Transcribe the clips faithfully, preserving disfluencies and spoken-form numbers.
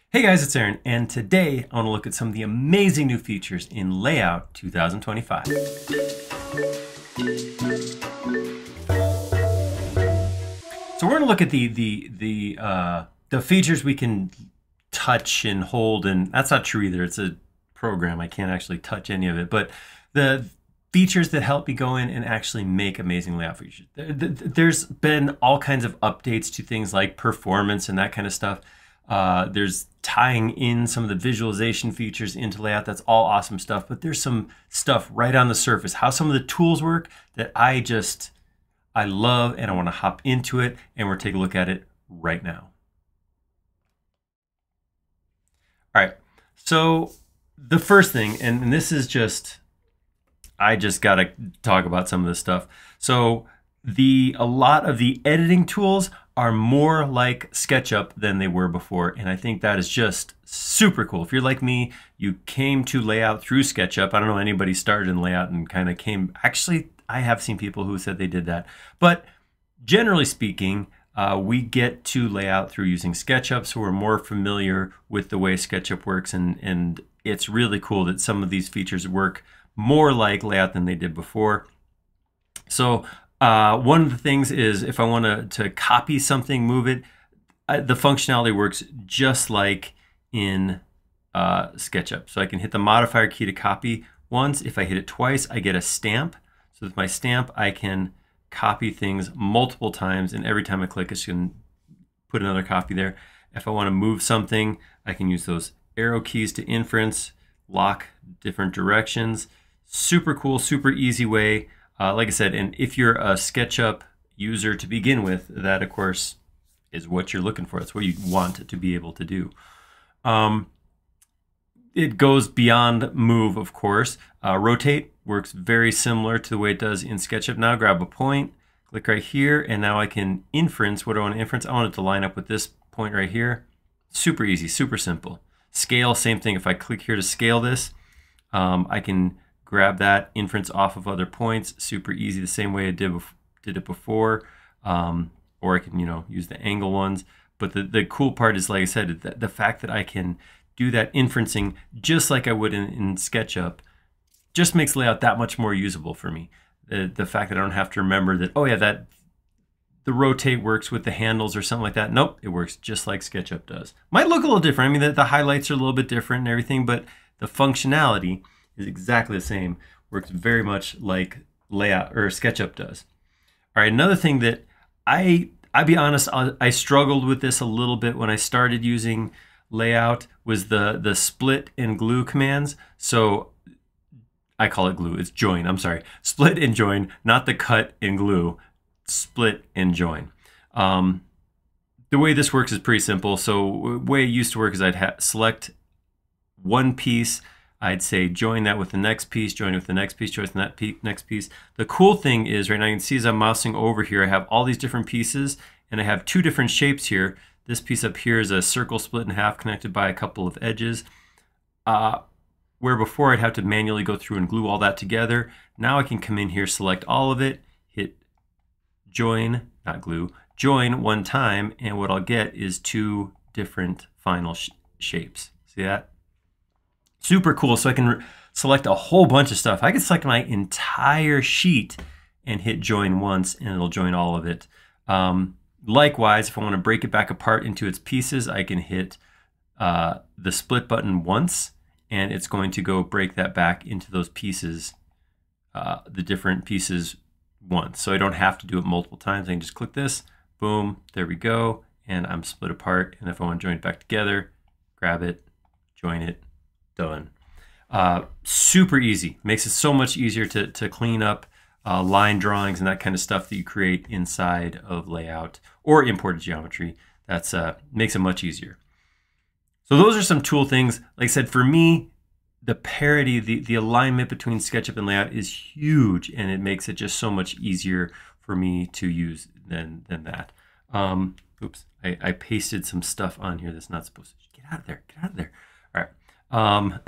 Hey guys, it's Aaron, and today I want to look at some of the amazing new features in LayOut two thousand twenty-five. So we're going to look at the the the uh, the features we can touch and hold, and that's not true either. It's a program; I can't actually touch any of it. But the features that help me go in and actually make amazing layout features. There's been all kinds of updates to things like performance and that kind of stuff. Uh, there's tying in some of the visualization features into layout. That's all awesome stuff, but there's some stuff right on the surface, how some of the tools work that I just, I love, and I want to hop into it, and we're taking a look at it right now. All right, so the first thing, and, and this is just, I just got to talk about some of this stuff. So the a lot of the editing tools are more like SketchUp than they were before, and I think that is just super cool. If you're like me, you came to layout through SketchUp. I don't know anybody started in layout and kind of came, actually I have seen people who said they did that, but generally speaking, uh, we get to layout through using SketchUp, so we're more familiar with the way SketchUp works, and, and it's really cool that some of these features work more like layout than they did before. So Uh, one of the things is if I want to, to copy something, move it, uh, the functionality works just like in uh, SketchUp. So I can hit the modifier key to copy once. If I hit it twice, I get a stamp. So with my stamp, I can copy things multiple times, and every time I click, it's going to put another copy there. If I want to move something, I can use those arrow keys to inference, lock different directions. Super cool, super easy way. Uh, like I said, and if you're a SketchUp user to begin with, that of course is what you're looking for. That's what you want to be able to do. Um, it goes beyond move, of course. Uh, rotate works very similar to the way it does in SketchUp. Now grab a point, click right here, and now I can inference. What do I want to inference? I want it to line up with this point right here. Super easy, super simple. Scale, same thing. If I click here to scale this, um, I can grab that inference off of other points. Super easy, the same way I did, did it before. Um, or I can, you know, use the angle ones. But the, the cool part is, like I said, the, the fact that I can do that inferencing just like I would in, in SketchUp just makes layout that much more usable for me. The, the fact that I don't have to remember that, oh yeah, that the rotate works with the handles or something like that. Nope, it works just like SketchUp does. Might look a little different. I mean, the, the highlights are a little bit different and everything, but the functionality is exactly the same. Works very much like layout or SketchUp does. All right, another thing that I, I'll be honest, I, I struggled with this a little bit when I started using layout was the, the split and glue commands. So I call it glue, it's join, I'm sorry. Split and join, not the cut and glue, split and join. Um, the way this works is pretty simple. So the way it used to work is I'd ha select one piece, I'd say join that with the next piece, join it with the next piece, join with that next piece. The cool thing is right now you can see as I'm mousing over here, I have all these different pieces and I have two different shapes here. This piece up here is a circle split in half connected by a couple of edges. Uh, where before I'd have to manually go through and glue all that together. Now I can come in here, select all of it, hit join, not glue, join one time, and what I'll get is two different final sh shapes. See that? Super cool. So I can select a whole bunch of stuff. I can select my entire sheet and hit join once and it'll join all of it. Um, likewise, if I want to break it back apart into its pieces, I can hit uh, the split button once and it's going to go break that back into those pieces, uh, the different pieces once. So I don't have to do it multiple times. I can just click this, boom, there we go. And I'm split apart. And if I want to join it back together, grab it, join it, done. Uh, super easy. Makes it so much easier to, to clean up uh, line drawings and that kind of stuff that you create inside of layout or imported geometry. That's uh, makes it much easier. So those are some tool things. Like I said, for me, the parity, the, the alignment between SketchUp and layout is huge, and it makes it just so much easier for me to use than, than that. Um, oops, I, I pasted some stuff on here that's not supposed to. Get out of there, get out of there. All right. Um,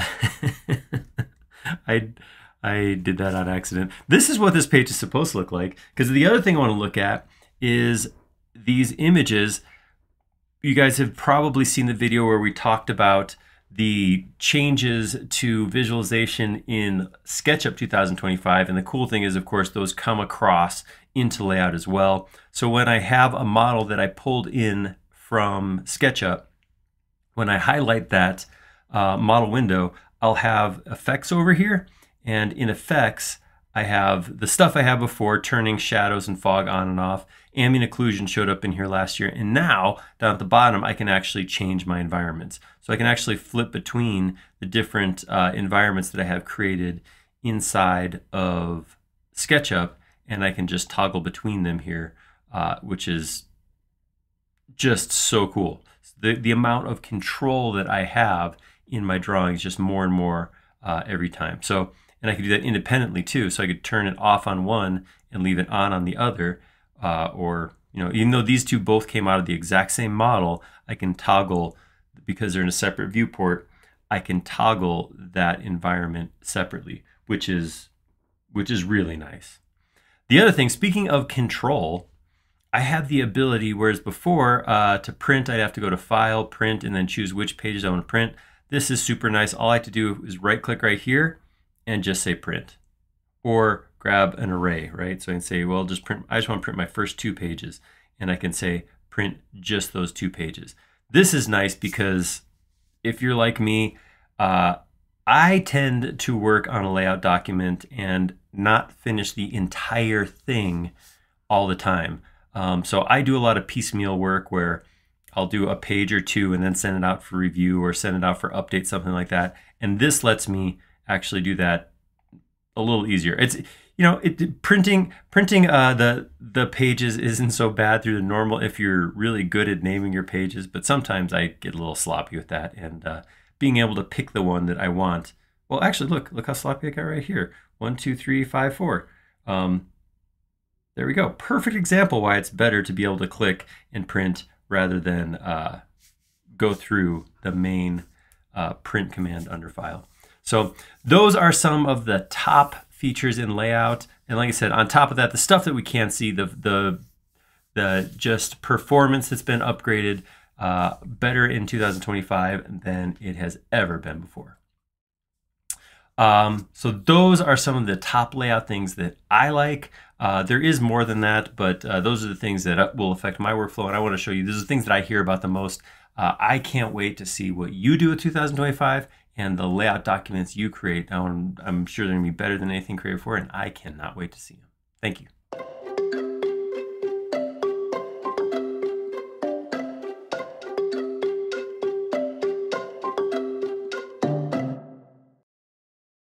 I, I did that on accident. This is what this page is supposed to look like, because the other thing I want to look at is these images. you guys have probably seen the video where we talked about the changes to visualization in SketchUp two thousand twenty-five. And the cool thing is, of course, those come across into LayOut as well. So when I have a model that I pulled in from SketchUp, when I highlight that uh, model window, I'll have effects over here. And in effects, I have the stuff I had before, turning shadows and fog on and off. Ambient occlusion showed up in here last year. And now, down at the bottom, I can actually change my environments. So I can actually flip between the different uh, environments that I have created inside of SketchUp. And I can just toggle between them here, uh, which is just so cool. The, the amount of control that I have in my drawings just more and more uh, every time. So, and I could do that independently too. So I could turn it off on one and leave it on on the other. Uh, or, you know, even though these two both came out of the exact same model, I can toggle, because they're in a separate viewport, I can toggle that environment separately, which is, which is really nice. The other thing, speaking of control, I have the ability, whereas before uh, to print, I'd have to go to File, Print, and then choose which pages I want to print. This is super nice. All I have to do is right click right here and just say print, or grab an array, right? So I can say, well, just print, I just want to print my first two pages, and I can say print just those two pages. This is nice because if you're like me, uh, I tend to work on a layout document and not finish the entire thing all the time. Um, so I do a lot of piecemeal work where I'll do a page or two and then send it out for review or send it out for update, something like that. And this lets me actually do that a little easier. It's, you know, it, printing printing uh, the the pages isn't so bad through the normal if you're really good at naming your pages, but sometimes I get a little sloppy with that, and uh, being able to pick the one that I want. Well, actually, look, look how sloppy I got right here. One, two, three, five, four. Um, there we go. Perfect example why it's better to be able to click and print rather than uh, go through the main uh, print command under File. So those are some of the top features in LayOut. And like I said, on top of that, the stuff that we can't see, the the the just performance that's been upgraded uh, better in two thousand twenty-five than it has ever been before. Um, so those are some of the top layout things that I like. Uh, there is more than that, but uh, those are the things that will affect my workflow. And I want to show you, these are the things that I hear about the most. Uh, I can't wait to see what you do with two thousand twenty-five and the layout documents you create. Now, I'm, I'm sure they're going to be better than anything created before, and I cannot wait to see them. Thank you.